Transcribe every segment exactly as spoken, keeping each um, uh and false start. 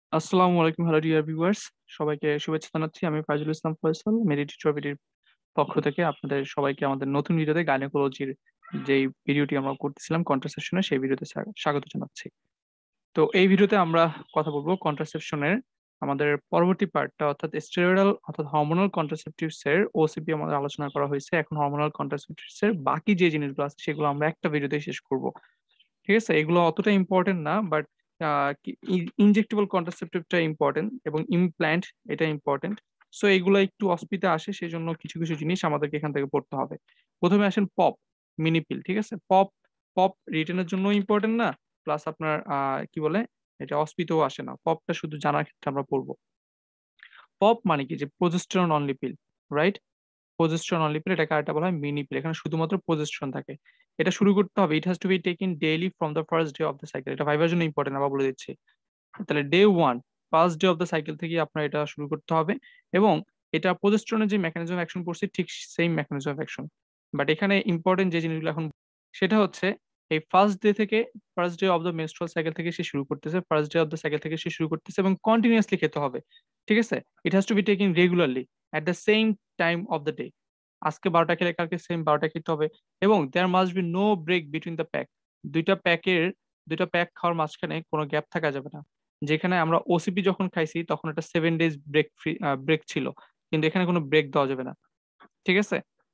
আসসালামু আলাইকুম, hello dear viewers. সবাইকে শুভেচ্ছা জানাচ্ছি। আমি ফাইজুল ইসলাম ফয়সাল, মেডিটি ট্রপিটির পক্ষ থেকে আপনাদের সবাইকে আমাদের নতুন ভিডিওতে গাইনোকোলজির যেই ভিডিওটি আমরা করতেছিলাম কন্ট্রাসেপশনের, সেই ভিডিওতে স্বা- স্বাগত জানাচ্ছি। তো এই ভিডিওতে আমরা কথা বলবো কন্ট্রাসেপশনের আমাদের পরবর্তী পার্টটা, অর্থাৎ স্টেরয়েডাল অর্থাৎ হরমোনাল কন্ট্রাসেপটিভস এর ওসিপি আমাদের আলোচনা করা হয়েছে। এখন হরমোনাল কন্ট্রাসেপটিভস এর বাকি যে জিনিসগুলো আছে সেগুলো আমরা একটা ভিডিওতে শেষ করব। ঠিক আছে, এগুলো অতটা ইম্পর্টেন্ট না, বাট ইনজেক্টেবল কন্ট্রাসেপটিভটা ইম্পর্টেন্ট এবং ইমপ্ল্যান্ট এটা ইম্পর্টেন্ট। সো এগুলো একটু অস্পিতে আসে, সেই জন্য কিছু কিছু জিনিস আমাদেরকে এখান থেকে পড়তে হবে। প্রথমে আসেন পপ মিনিপিল। ঠিক আছে, পপ পপ রিটেনের জন্য ইম্পর্টেন্ট না, প্লাস আপনার আহ কি বলে এটা অস্পিতেও আসে না। পপটা শুধু জানার ক্ষেত্রে আমরা পড়বো। পপ মানে কি, যে progesterone only pill, right? Progesterone only pill, এটাকে আরেকটা বলা হয় মিনি পিল। এখানে শুধুমাত্র প্রজেস্টেরন থাকে। এটা শুরু করতে হবে, it has to be taken daily from the first day of the cycle. এটা ভাইবার জন্য ইম্পর্টেন্ট, আবার বলে দিচ্ছি। তাহলে day one, first day of the cycle থেকে আপনার এটা শুরু করতে হবে। এবং এটা প্রজেস্টেরনের যে মেকানিজম অ্যাকশন করছে ঠিক সেম মেকানিজম অ্যাকশন। বাট এখানে ইম্পর্টেন্ট যে জিনিসগুলো এখন, সেটা হচ্ছে এই ফার্স্ট ডে থেকে, first day of the menstrual cycle থেকে সে শুরু করতেছে, first day of the cycle থেকে সে শুরু করতেছে এবং কন্টিনিউয়াসলি খেতে হবে। ঠিক আছে, it has to be taking regularly at the same time of the day. আজকে বারোটা খেলে কালকে সেম বারোটা খেতে হবে। এবং there must be no break between the pack. দুইটা প্যাকের দুইটা প্যাক খাওয়ার মাঝখানে কোনো গ্যাপ থাকা যাবে না। যেখানে আমরা ওসিপি যখন খাইছি তখন একটা seven days break free break ছিল, কিন্তু এখানে কোনো ব্রেক দেওয়া যাবে না। ঠিক আছে,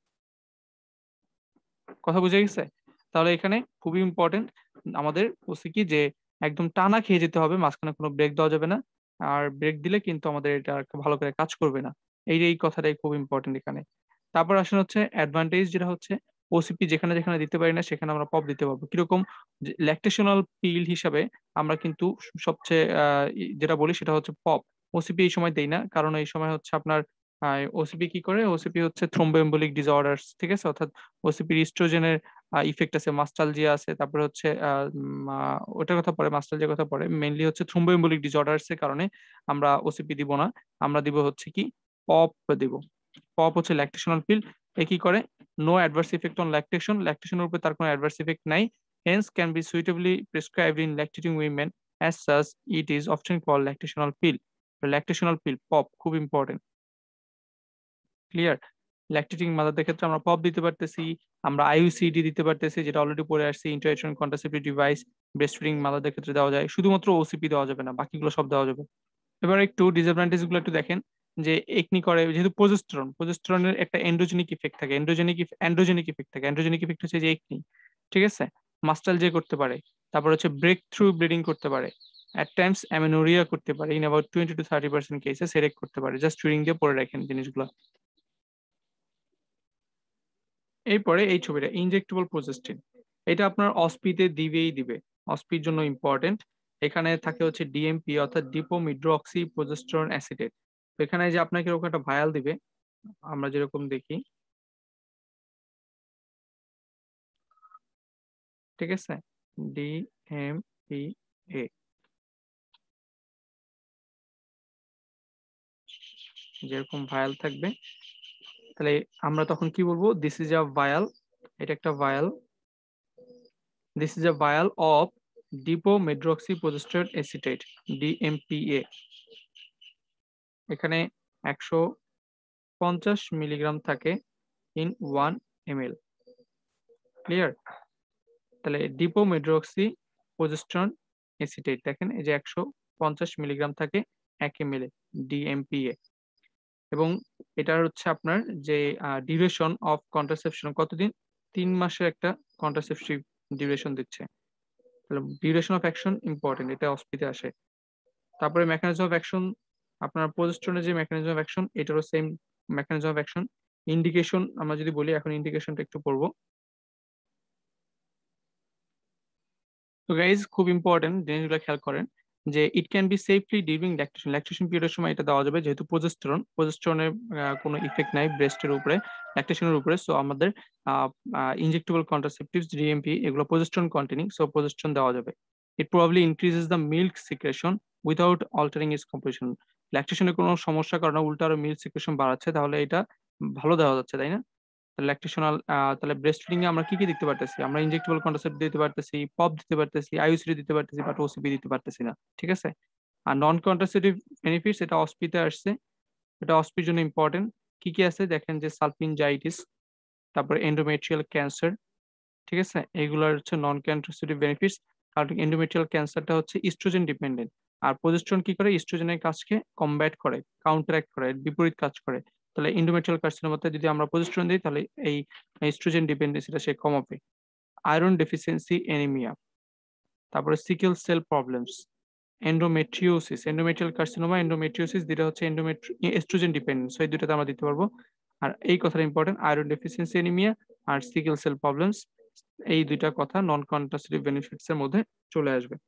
কথা বুঝে গেছে? তাহলে এখানে খুবই ইম্পর্টেন্ট আমাদের হচ্ছে কি, যে একদম টানা খেয়ে যেতে হবে, মাঝখানে কোনো ব্রেক দেওয়া যাবে না। আর ব্রেক দিলে কিন্তু আমাদের এটা আর ভালো করে কাজ করবে না। এই এই কথাটাই খুব ইম্পর্টেন্ট এখানে। তারপর আসলে হচ্ছে অ্যাডভান্টেজ, যেটা হচ্ছে ওসিপি যেখানে যেখানে দিতে পারি না সেখানে আমরা পপ দিতে পারবো। কিরকম, ল্যাকটেশনাল পিল হিসাবে আমরা কিন্তু সবচেয়ে আহ, ই- যেটা বলি সেটা হচ্ছে পপ। ওসিপি এই সময় দেই না, কারণ এই সময় হচ্ছে আপনার ওসিপি কি করে, ওসিপি হচ্ছে থ্রোম্বোএম্বোলিক ডিসঅর্ডারস। ঠিক আছে, অর্থাৎ ওসিপির ইস্ট্রোজেনের ইফেক্ট আছে, মাস্টালজিয়া আছে, তারপরে হচ্ছে আহ, উম, আহ, ওটার কথা পড়ে, মাস্টালজিয়ার কথা পড়ে, মেইনলি হচ্ছে থ্রোম্বোএম্বোলিক ডিসঅর্ডারস এর কারণে আমরা ওসিপি দিব না। আমরা দিব হচ্ছে কি, পপ দিব। পপ হচ্ছে ল্যাকটেশনাল পিল। এ কি করে, no adverse effect on lactation, ল্যাকটেশনের উপরে তার কোনো অ্যাডভার্স ইফেক্ট নাই। Hence can be suitably prescribed in lactating women, as such it is often called lactational pill. Lactational pill, POP, খুব ইম্পর্টেন্ট। ক্লিয়ার? ল্যাকটেটিং মাদারদের ক্ষেত্রে আমরা পপ দিতে পারতেছি, আমরা আইইউসিডি দিতে পারতেছি, যেটা অলরেডি পড়ে আসছি, intrauterine contraceptive device. Breast feeding মাদারদের ক্ষেত্রে দেওয়া যায়, শুধুমাত্র ওসিপি দেওয়া যাবে না, বাকিগুলো সব দেওয়া যাবে। এবার একটু ডিসঅ্যাডভান্টেজ গুলো একটু দেখেন। যে একনি করে, যেহেতু প্রজেস্টেরন, প্রজেস্টেরনের একটা এন্ড্রোজেনিক ইফেক্ট থাকে, এন্ড্রোজেনিক অ্যান্ড্রোজেনিক ইফেক্ট থাকে। অ্যান্ড্রোজেনিক ইফেক্ট হচ্ছে যে একনি, ঠিক আছে, মাস্টাল যে করতে পারে, তারপর হচ্ছে ব্রেক থ্রু ব্লিডিং করতে পারে, অ্যাট টাইমস অ্যামেনোরিয়া করতে পারে, in about twenty to thirty percent কেসে সেরেক করতে পারে। জাস্ট রিডিং দিয়ে পড়ে রাখেন জিনিসগুলো। এরপরে এই ছবিটা ইনজেক্টেবল প্রজেস্টিন, এটা আপনার অস্পিতে দিবেই দিবে, অস্পির জন্য ইম্পর্টেন্ট। এখানে থাকে হচ্ছে ডিএমপি অর্থাৎ ডিপোমিড্রোক্সি প্রজেস্টেরন অ্যাসিটেট। তো এখানে যে আপনাকে এরকম একটা ভায়াল দিবে, আমরা যেরকম দেখি, ঠিক আছে, ডিএমপি এ, যেরকম ভায়াল থাকবে। তাহলে আমরা তখন কি বলবো, দিস ইজ আ ভায়াল, এটা একটা vial, this is a vial of depomedroxy progesterone acetate, DMPA. এখানে একশো পঞ্চাশ মিলিগ্রাম থাকে in one M L. Clear? তাহলে ডিপোমেড্রোক্সি প্রজেস্টেরন এসিটেট দেখেন, এই যে একশো পঞ্চাশ মিলিগ্রাম থাকে এক এম এল, ডিএমপিএ। এবং এটার হচ্ছে আপনার যে ডিউরেশন অফ কন্ট্রাসেপশন কতদিন, তিন মাসের একটা কন্ট্রাসেপটিভ ডিউরেশন দিচ্ছে। তাহলে ডিউরেশন অফ অ্যাকশন ইম্পর্টেন্ট, এটা অস্পিতে আসে। তারপরে মেকানিজম অফ অ্যাকশন, আপনার প্রজেস্টেরনের যে মেকানিজম অফ অ্যাকশন এটারও same mechanism of action. Indication আমরা যদি বলি, এখন ইন্ডিকেশনটা একটু পড়বো। তো গাইজ খুব ইম্পর্টেন্ট জিনিসগুলো খেয়াল করেন, যে it can be safely during lactation, lactation পিরিয়ডের সময় এটা দেওয়া যাবে, যেহেতু প্রজেস্টেরন, প্রজেস্টেরনের কোনো ইফেক্ট নাই ব্রেস্টের উপরে, ল্যাকটেশনের উপরে। সো আমাদের ইনজেক্টেবল কন্ট্রাসেপটিভস ডিএমপি এগুলো প্রজেস্টেরন কন্টেনিং, সো প্রজেস্টেরন দেওয়া যাবে। It probably increases the milk secretion without altering its composition. ল্যাকটেশনের কোনো সমস্যার কারণে উল্টা আরো মিল্ক সিক্রেশন বাড়াচ্ছে, তাহলে এটা ভালো দেওয়া যাচ্ছে, তাই না? ল্যাকটেশনাল, তাহলে ব্রেস্ট ফিডিং এ আমরা কি কি দিতে পারতেছি, আমরা ইনজেক্টেবল কন্ট্রাসেপ্ট দিতে পারতেছি, পপ দিতে পারতেছি, আইইউসিডি দিতে পারতেছি, বাট ওসিপি দিতে পারতেছি না। ঠিক আছে, আর নন কন্ট্রাসেপটিভ বেনিফিটস এটা অস্পিতে আসছে, এটা অস্পির জন্য ইম্পর্টেন্ট। কি কি আছে দেখেন, যে সালফিনজাইটিস, তারপর এন্ডোমেট্রিয়াল ক্যান্সার, ঠিক আছে, এগুলোর হচ্ছে নন কন্ট্রাসেপটিভ বেনিফিটস। কারণ এন্ডোমেট্রিয়াল ক্যান্সারটা হচ্ছে ইস্ট্রোজেন ডিপেন্ডেন্ট, আর প্রজেস্টেরন কি করে, ইস্ট্রোজেনের কাজকে কমব্যাট করে, কাউন্টারঅ্যাক্ট করে, বিপরীত কাজ করে। তাহলে এন্ডোমেট্রিয়াল কার্সিনোমাতে যদি আমরা প্রজেস্টেরন দিই তাহলে এই ইস্ট্রোজেন ডিপেন্ডেন্সিটা সে কমাবে। আয়রন ডেফিসিয়েন্সি এনিমিয়া, তারপরে sickle cell problems, endometriosis, endometrial carcinoma, endometriosis, দুটো হচ্ছে এন্ডোমেট্রি এস্ট্রোজেন ডিপেন্ডেন্ট, সো এই দুটাতে আমরা দিতে পারবো। আর এই কথাটা ইম্পর্টেন্ট, আয়রন ডেফিসিয়েন্সি এনিমিয়া আর সিকেল সেল প্রবলেমস, এই দুইটা কথা নন কন্ট্রাসেপটিভ বেনিফিটস এর মধ্যে চলে আসবে।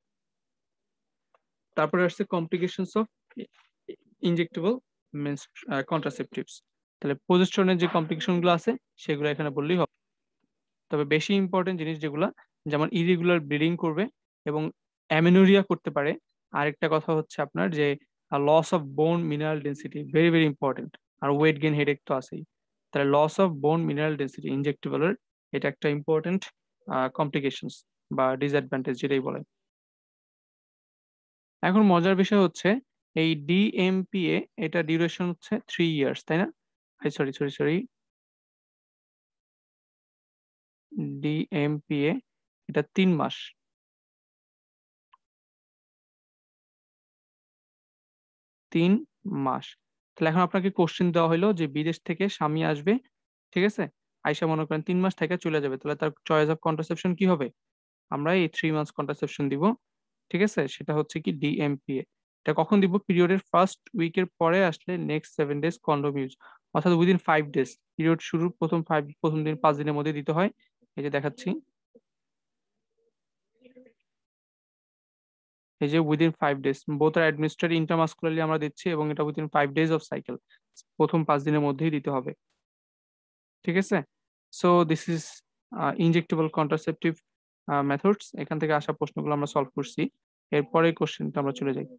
তারপরে আসছে কমপ্লিকেশনস অফ ইনজেক্টেবল কন্ট্রাসেপটিভস। তাহলে প্রজেস্টেরনের যে কমপ্লিকেশন গুলো আছে সেগুলো এখানে বললেই হবে। তবে বেশি ইম্পর্টেন্ট জিনিস যেগুলো, যেমন ইরেগুলার ব্লিডিং করবে এবং অ্যামেনোরিয়া করতে পারে। আরেকটা কথা হচ্ছে আপনার যে loss of bone mineral density, very very important. আর ওয়েট গেইন হেডেক তো আছেই। তাহলে loss of bone mineral density ইনজেক্টেবলের, এটা একটা ইম্পর্টেন্ট কমপ্লিকেশনস বা ডিসঅ্যাডভান্টেজ যেটাই বলে। এখন মজার বিষয় হচ্ছে এই ডিএমপিএ, এটা ডিউরেশন হচ্ছে থ্রি ইয়ার্স, তাই না? সরি সরি সরি ডিএমপিএ এটা তিন মাস। তিন মাস। তাহলে এখন আপনাকে কোশ্চেন দেওয়া হলো যে বিদেশ থেকে স্বামী আসবে, ঠিক আছে, আয়সা মনে করেন তিন মাস থেকে চলে যাবে, তাহলে তার চয়েস অফ কন্ট্রাসেপশন কি হবে? আমরা এই থ্রি মান্থস কন্ট্রাসেপশন দিব, ঠিক আছে, সেটা হচ্ছে কি ডিএমপিএ। এটা কখন দিব? পিরিয়ডের ফার্স্ট উইকের পরে আসলে next seven days condom use, অর্থাৎ উইদিন ফাইভ ডেজ, পিরিয়ড শুরুর প্রথম ফাইভ প্রথম দিন পাঁচ দিনের মধ্যে দিতে হয়। এই যে দেখাচ্ছি, এই যে within five days, both are administered intramuscularly আমরা দিচ্ছি, এবং এটা within five days of cycle, প্রথম পাঁচ দিনের মধ্যেই দিতে হবে, ঠিক আছে। So this is injectable contraceptive methods. এখান থেকে আসা প্রশ্নগুলো আমরা সলভ করছি। এরপরে কোশ্চেনটা আমরা চলে যাই।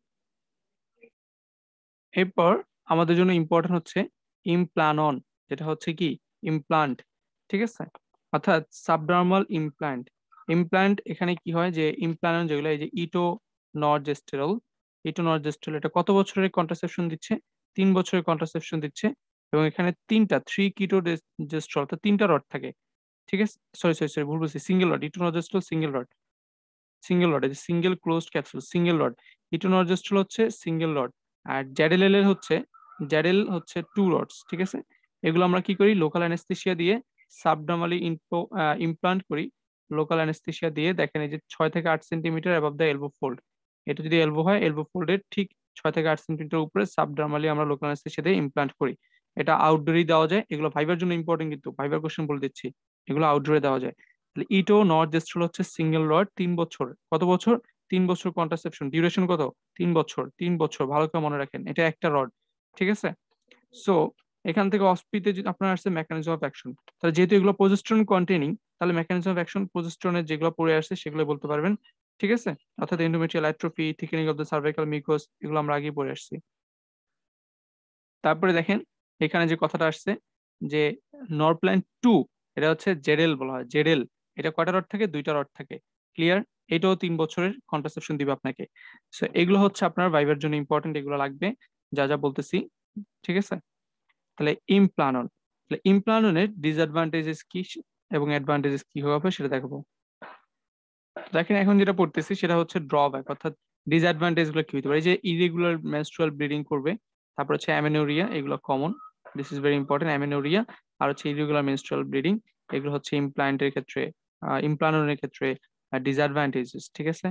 এরপর আমাদের জন্য ইম্পর্টেন্ট হচ্ছে ইমপ্লানন, যেটা হচ্ছে কি ইমপ্লান্ট, ঠিক আছে, অর্থাৎ সাবডার্মাল ইমপ্লান্ট। ইমপ্লান্ট এখানে কি হয়, যে ইমপ্লানন যেগুলো, এই যে ইটো নরজেস্টেরল, ইটো নরজেস্টেরল এটা কত বছরের কন্ট্রাসেপশন দিচ্ছে? তিন বছরের কন্ট্রাসেপশন দিচ্ছে। এবং এখানে তিনটা থ্রি কিটো জেস্ট্রল, অর্থাৎ তিনটা রড থাকে, ঠিক আছে, সরি সরি সরি ভুল বলছি, single rod, etonogestrel single rod, single rod, single closed capsule, single rod. Etonogestrel হচ্ছে সিঙ্গেল রড। আর জ্যাডেল এর হচ্ছে, জ্যাডেল হচ্ছে টু রডস, ঠিক আছে। এগুলো আমরা কি করি, লোকাল অ্যানেস্থেসিয়া দিয়ে সাবডার্মালি ইমপ্লান্ট করি। লোকাল অ্যানেস্থেসিয়া দিয়ে দেখেন, এই যে ছয় থেকে আট centimetre above the elbow fold, এটা যদি এলবো হয়, এলবো ফোল্ডের ঠিক ছয় থেকে আট সেন্টিমিটার উপরে সাবডার্মালি আমরা লোকাল অ্যানেস্থেসিয়া দিয়ে ইমপ্লান্ট করি। এটা আউটডোরেই দেওয়া যায়, এগুলো ভাইবার জন্য ইম্পর্টেন্ট, কিন্তু ভাইবার কোশ্চেন বলে দিচ্ছি, এগুলো আউটডোরে দেওয়া যায়। তাহলে ইটো নরজেস্ট্রল হচ্ছে সিঙ্গেল রড, তিন বছর, কত বছর? তিন বছর কন্ট্রাসেপশন, ডিউরেশন কত? তিন বছর, তিন বছর, ভালো করে মনে রাখেন, এটা একটা রড, ঠিক আছে। সো এখান থেকে অস্পিতে যদি আপনার আসছে মেকানিজম অফ অ্যাকশন, তাহলে যেহেতু এগুলো প্রজেস্টেরন কন্টেনিং, তাহলে মেকানিজম অফ অ্যাকশন প্রজেস্টেরনের যেগুলো পড়ে আসছে সেগুলো বলতে পারবেন, ঠিক আছে। অর্থাৎ endometrial atrophy, thickening of the cervical mucus, এগুলো আমরা আগেই পড়ে আসছি। তারপরে দেখেন এখানে যে কথাটা আসছে, যে নরপ্ল্যান টু, এটা হচ্ছে জেডেল বলা হয়, জেডেল, এটা কয়টা রড থাকে? দুইটা রড থাকে, ক্লিয়ার। এটাও তিন বছরের কন্ট্রাসেপশন দিবে আপনাকে। সো এগুলো হচ্ছে আপনার ভাইবার জন্য ইম্পর্টেন্ট, এগুলো লাগবে যা যা বলতেছি, ঠিক আছে। তাহলে ইমপ্লানন, তাহলে ইমপ্লাননের ডিসঅ্যাডভান্টেজেস কি এবং অ্যাডভান্টেজেস কি হবে সেটা দেখাবো। দেখেন এখন যেটা পড়তেছি সেটা হচ্ছে ড্রব্যাক, অর্থাৎ ডিসঅ্যাডভান্টেজ গুলো কি হতে পারে, এই যে ইরেগুলার মেনস্ট্রুয়াল ব্লিডিং করবে, তারপর হচ্ছে অ্যামেনোরিয়া, এগুলো common, this is very important, amenorrhoea আর হচ্ছে ইরেগুলার মেনস্ট্রুয়াল ব্লিডিং, এগুলো হচ্ছে ইমপ্লান্টের ক্ষেত্রে, ইমপ্লাননের ক্ষেত্রে ডিসঅ্যাডভান্টেজেস, ঠিক আছে।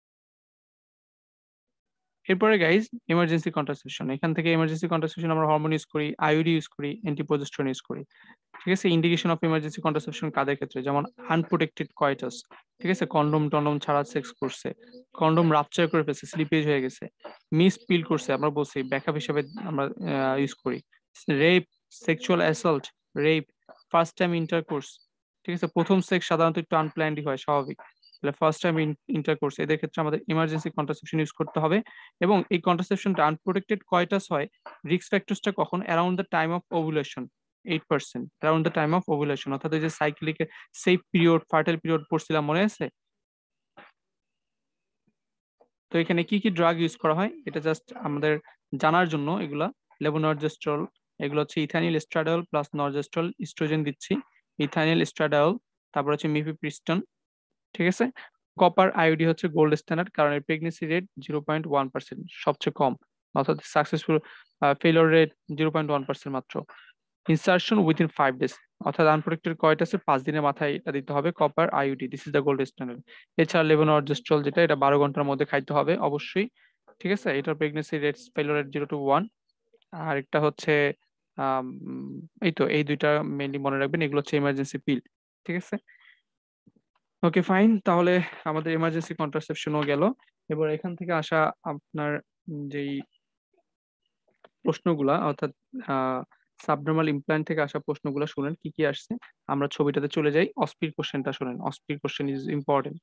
এরপরে গাইজ এমার্জেন্সি কন্ট্রাসেপশন, এখান থেকে এমার্জেন্সি কন্ট্রাসেপশন আমরা হরমোন ইউজ করি, আইইউডি ইউজ করি, অ্যান্টিপ্রোজেস্টেরন ইউজ করি, ঠিক আছে। ইন্ডিকেশন অফ এমার্জেন্সি কন্ট্রাসেপশন কাদের ক্ষেত্রে? যেমন আনপ্রোটেক্টেড কয়টাস, ঠিক আছে, কন্ডোম টন্ডম ছাড়া সেক্স করছে, কন্ডোম রাপচার করে ফেলছে, স্লিপেজ হয়ে গেছে, মিস পিল করছে, আমরা বলছি ব্যাকআপ হিসেবে আমরা ইউজ করি, rape, sexual assault, rape, first time intercourse, ঠিক আছে, প্রথম সেক্স সাধারণত একটু আনপ্ল্যান্ডই হয়, স্বাভাবিক, তাহলে ফার্স্ট টাইম ইন্টারকোর্স, এদের ক্ষেত্রে আমাদের ইমার্জেন্সি কন্ট্রাসেপশন ইউজ করতে হবে। এবং এই কন্ট্রাসেপশনটা আনপ্রোটেক্টেড কয়টাস হয়, রিস্ক ফ্যাক্টরসটা কখন? Around the time of ovulation, eight percent, around the time of ovulation, অর্থাৎ ওই যে cyclic safe period, fertile period পড়ছিলাম, মনে আছে? তো এখানে কি কি ড্রাগ ইউজ করা হয় এটা জাস্ট আমাদের জানার জন্য, এগুলা লেভোনর্জেস্ট্রল, এগুলো হচ্ছে ইথানিল এস্ট্রাডল প্লাস নর্জেস্ট্রল, ইস্ট্রোজেন দিচ্ছি, ইথানিল এস্ট্রাডল, তারপর হচ্ছে মিফিপ্রিস্টন, ঠিক আছে। কপার আইওডি হচ্ছে গোল্ড স্ট্যান্ডার্ড, কারণ এর pregnancy rate zero point one percent, সবচেয়ে কম, অর্থাৎ successful failure rate zero point one percent মাত্র। ইনসার্শন উইথিন ফাইভ ডেজ, অর্থাৎ আনপ্রোটেক্টেড কয়েট আছে পাঁচ দিনের মাথায় এটা দিতে হবে, copper IUD, this is the gold standard. এছাড়া লেভোনর্জেস্ট্রল যেটা, এটা বারো ঘন্টার মধ্যে খাইতে হবে অবশ্যই, ঠিক আছে। এটার pregnancy rate failure rate zero to one. আর একটা হচ্ছে আম, এই তো এই দুইটা মেইনলি মনে রাখবেন, এগুলো হচ্ছে ইমার্জেন্সি পিল, ঠিক আছে। ওকে ফাইন, তাহলে আমাদের ইমার্জেন্সি কন্ট্রাসেপশনও গেল। এবার এখান থেকে আসা আপনার যেই প্রশ্নগুলা, অর্থাৎ সাবনর্মাল ইমপ্ল্যান্ট থেকে আসা প্রশ্নগুলো শুনেন কি কি আসছে। আমরা ছবিটাতে চলে যাই, অস্পির কোশ্চেনটা শুনেন, অস্পির কোশ্চেন ইজ ইম্পর্টেন্ট।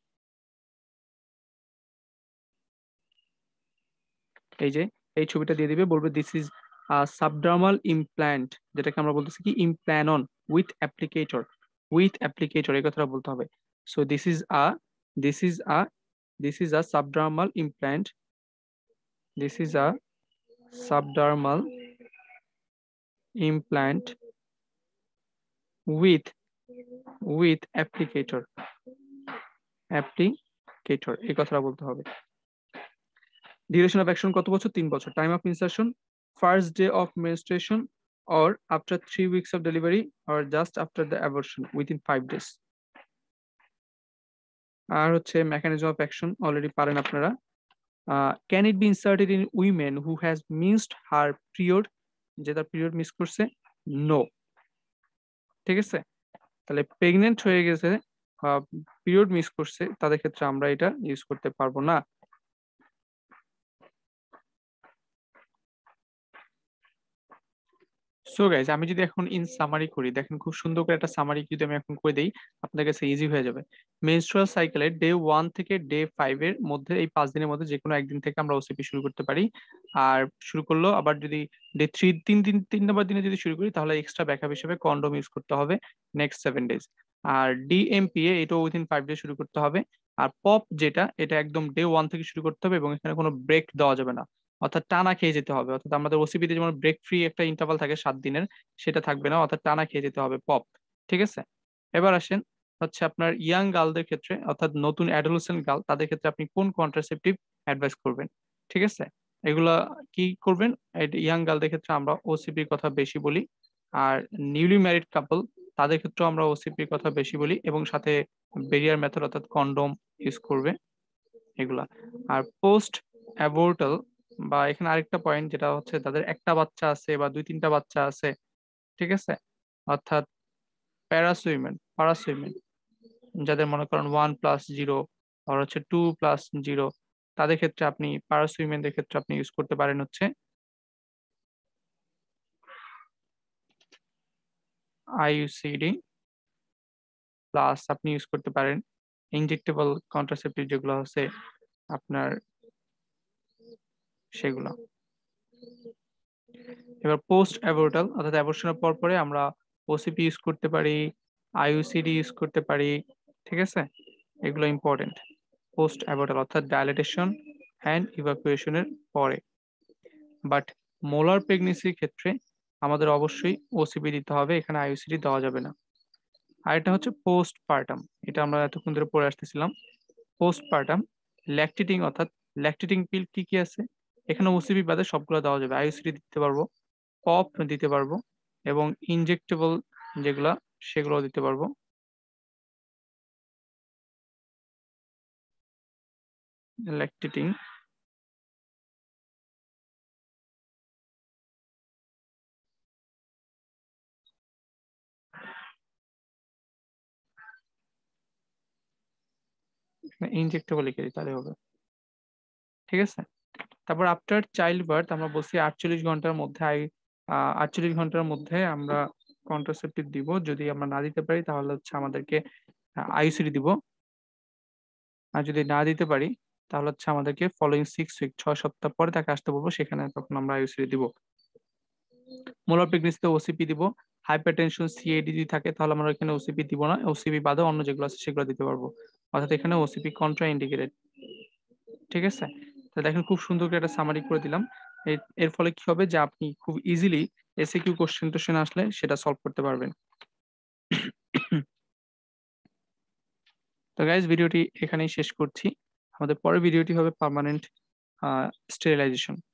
এই যে এই ছবিটা দিয়ে দিবে, বলবে দিস ইজ সাবডার্মাল ইমপ্ল্যান্ট, যেটাকে আমরা বলতেছি কি Implanon with applicator, with applicator এই কথাটা বলতে হবে। So this is a this is a this is a subdermal implant, this is a subdermal implant with with applicator, applicator এই কথাটা বলতে হবে। ডিউরেশন অফ অ্যাকশন কত বছর? তিন বছর। Time of insertion first day of menstruation or after three weeks of delivery or just after the abortion within five days। আর হচ্ছে মেকানিজম অফ অ্যাকশন অলরেডি পারেন আপনারা। Can it be inserted in women who has missed her period, যে তার period miss করছে? No, ঠিক আছে। তাহলে প্রেগনেন্ট হয়ে গেছে, পিরিয়ড মিস করছে, তাদের ক্ষেত্রে আমরা এটা ইউজ করতে পারবো না। সো গাইজ, আমি যদি এখন ইন সামারি করি, দেখেন খুব সুন্দর করে একটা সামারি যদি আমি এখন করে দেই, আপনাদের কাছে ইজি হয়ে যাবে। মেনস্ট্রুয়াল সাইকেলের ডে ওয়ান থেকে ডে ফাইভ এর মধ্যে, এই পাঁচ দিনের মধ্যে যে কোনো একদিন থেকে আমরা ওসিপি শুরু করতে পারি। আর শুরু করলো আবার যদি ডে থ্রি, তিন দিন তিন নম্বর দিনে যদি শুরু করি, তাহলে এক্সট্রা ব্যাকআপ হিসেবে কন্ডোম ইউজ করতে হবে নেক্সট সেভেন ডেজ। আর ডিএমপিএ এটাও উইথিন ফাইভ ডে শুরু করতে হবে। আর পপ যেটা, এটা একদম ডে ওয়ান থেকে শুরু করতে হবে এবং এখানে কোনো ব্রেক দেওয়া যাবে না, অর্থাৎ টানা খেয়ে যেতে হবে। অর্থাৎ আমাদের ওসিপিতে যেমন ব্রেক ফ্রি একটা ইন্টারভাল থাকে সাত দিনের, সেটা থাকবে না, অর্থাৎ টানা খেয়ে যেতে হবে পপ, ঠিক আছে। এবার আসেন হচ্ছে আপনার ইয়াং গার্লদের ক্ষেত্রে, অর্থাৎ নতুন অ্যাডোলেসেন্ট গার্ল, তাদের ক্ষেত্রে আপনি কোন কন্ট্রাসেপটিভ অ্যাডভাইস করবেন, ঠিক আছে। এগুলা কি করবেন? ইয়াং গার্লদের ক্ষেত্রে আমরা ওসিপির কথা বেশি বলি, আর নিউলি ম্যারিড কাপল তাদের ক্ষেত্রেও আমরা ওসিপির কথা বেশি বলি, এবং সাথে বেরিয়ার মেথড অর্থাৎ কন্ডোম ইউজ করবে এগুলা। আর পোস্ট অ্যাবর্টাল, বা এখানে আরেকটা পয়েন্ট যেটা হচ্ছে তাদের একটা বাচ্চা আছে বা দুই তিনটা বাচ্চা আছে, ঠিক আছে, অর্থাৎ প্যারাসুইমেন প্যারাসুইমেন, যাদের মনে করেন ওয়ান প্লাস জিরো আর হচ্ছে টু প্লাস জিরো, তাদের ক্ষেত্রে আপনি প্যারাসুইমেনদের ক্ষেত্রে আপনি ইউজ করতে পারেন হচ্ছে আইইউসিডি, প্লাস আপনি ইউজ করতে পারেন ইনজেক্টেবল কন্ট্রাসেপটিভ যেগুলো আছে আপনার সেগুলো। এবার পোস্ট অ্যাবর্টাল, অর্থাৎ অ্যাবর্শনের পর পরে আমরা ওসিপি ইউজ করতে পারি, আইইউসিডি ইউজ করতে পারি, ঠিক আছে। এগুলো ইম্পর্টেন্ট পোস্ট অ্যাবর্টাল, অর্থাৎ ডায়ালিটেশন অ্যান্ড ইভাকুয়েশনের পরে। বাট মোলার প্রেগনেন্সির ক্ষেত্রে আমাদের অবশ্যই ওসিপি দিতে হবে, এখানে আইইউসিডি দেওয়া যাবে না। আর এটা হচ্ছে পোস্ট পার্টাম, এটা আমরা এতক্ষণ ধরে পড়ে আসতেছিলাম। পোস্ট পার্টাম ল্যাকটেটিং, অর্থাৎ ল্যাকটেটিং পিল কি কি আছে এখানে, ওসিপি বাদে সবগুলো দেওয়া যাবে, আইইউসিডি দিতে পারবো, পপ দিতে পারবো, এবং ইনজেক্টেবল যেগুলা সেগুলো দিতে পারবো। ল্যাকটেটিং ইনজেক্টেবল লিখে দিই তাহলে হবে, ঠিক আছে। তারপর আফটার চাইল্ড বার্থ আমরা বলছি আটচল্লিশ ঘন্টার মধ্যে আই আটচল্লিশ ঘন্টার মধ্যে আমরা কন্ট্রাসেপটিভ দিব, যদি আমরা না দিতে পারি তাহলে হচ্ছে আমাদেরকে আইইউসিডি দিব, আর যদি না দিতে পারি তাহলে হচ্ছে আমাদেরকে ফলোইং সিক্স উইক, ছয় সপ্তাহ পরে তাকে আসতে বলবো, সেখানে তখন আমরা আইইউসিডি দিব। মোলার প্রেগনেন্সিতে ওসিপি দিব। হাইপারটেনশন সিএডি যদি থাকে তাহলে আমরা এখানে ওসিপি দিব না, ওসিপি বাদে অন্য যেগুলো আছে সেগুলো দিতে পারবো, অর্থাৎ এখানে ওসিপি কন্ট্রা ইন্ডিকেটেড, ঠিক আছে। তো দেখেন খুব সুন্দর করে একটা সামারি করে দিলাম। এর এর ফলে কি হবে যে আপনি খুব ইজিলি এসিকিউ কোয়েশ্চেন টোশ্চেন আসলে সেটা সলভ করতে পারবেন। তো গাইস ভিডিওটি এখানেই শেষ করছি। আমাদের পরের ভিডিওটি হবে পার্মানেন্ট আ স্টেরিলাইজেশন।